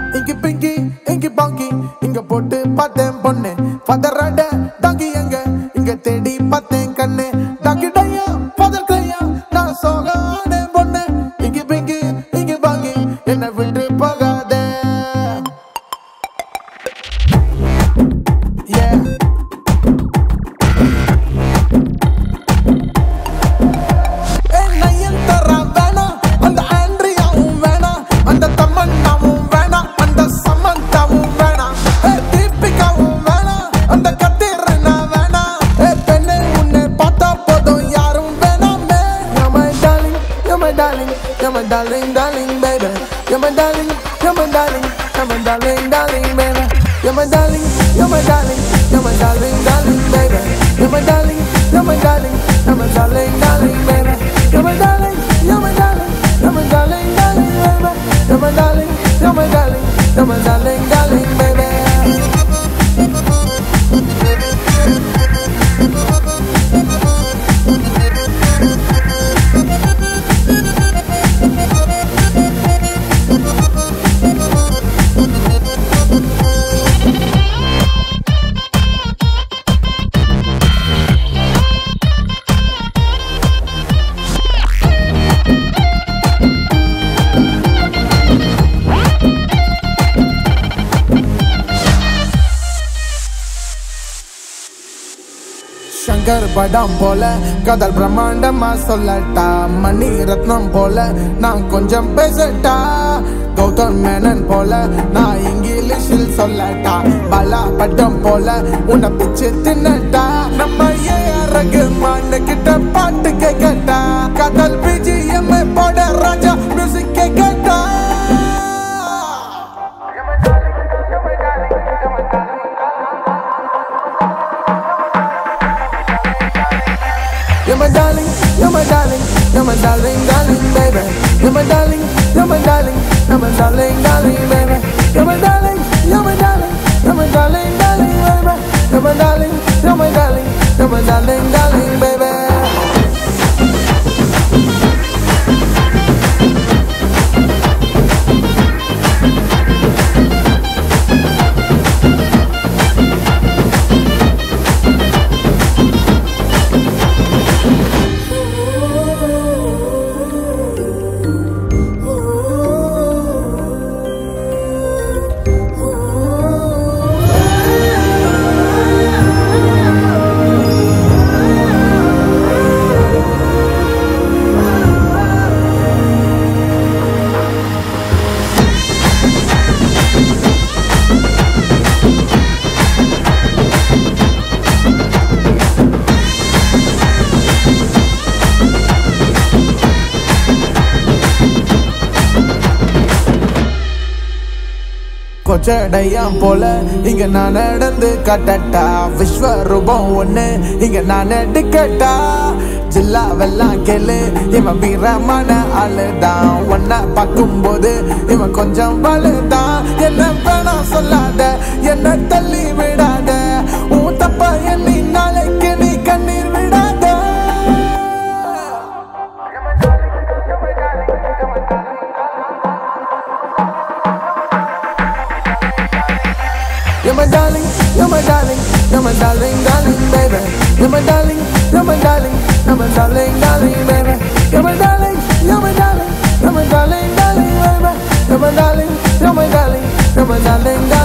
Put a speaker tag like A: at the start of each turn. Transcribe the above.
A: Inky pinky, inky bonky, inga potu paten ponne. Father rada, donkey yanga, inga tedi paten kanne. Donkey daya, father kraya, na soga ane ponne. Inky pinky, inky bonky, enna vittu pogade. Yeah. You're my darling, darling, baby. You're my darling, you're my darling, you're my darling, darling, baby. You're my darling, you're my darling, you're my darling, darling, baby. You're my darling, you're my darling, you're my darling, darling, baby. You're my darling, you're my darling, you're my darling, darling, baby. You're my darling, you're my darling, you're my darling, darling, baby. Shankar படம் போல கதல் பிரம்மாண்டமா சொல்லட்டா மணி ரத்னம் போல நான் கொஞ்சம் பேசட்டா கௌதம் மேனன் போல நான் இங்கிலீஷில் சொல்லட்டா பாலா படம் போல உன்னை பிச்சு தின்னட்டா நம்ம ரகுமான் கிட்ட பாட்டு கேட்டா கதல் பிஜிஎம் போட ராஜா மியூசிக் கேட்டா You're my darling, you're my darling, you're my darling, darling, baby. You're my darling, you're my darling, you're my darling, darling, baby. You're my darling, you're my darling, you're my darling, darling, baby. You're my darling, you're my darling, you're my darling, darling, baby. கொச்சடையாம் போல இங்க நான் நடந்து கட்டட்டா விஸ்வரூபம் ஒண்ணு இங்க நான் எடுக்கட்டா ஜில்லாவெல்லாம் கேளு இவன் வீரமான ஆளுதான் ஒன்ன பார்க்கும்போது இவன் கொஞ்சம் வலுதான் என்ன வேணா சொல்லாத என்ன தள்ளி விடாத உன் தப்ப எண்ணி நாளைக்கு நீ கண்ணீர் விடாத You're my darling, you're my darling, you're my darling, darling, baby. You're my darling, you're my darling, you're my darling, darling, baby. You're my darling, you're my darling, you're my darling, darling, baby. You're my darling, you're my darling, you're my darling, darling.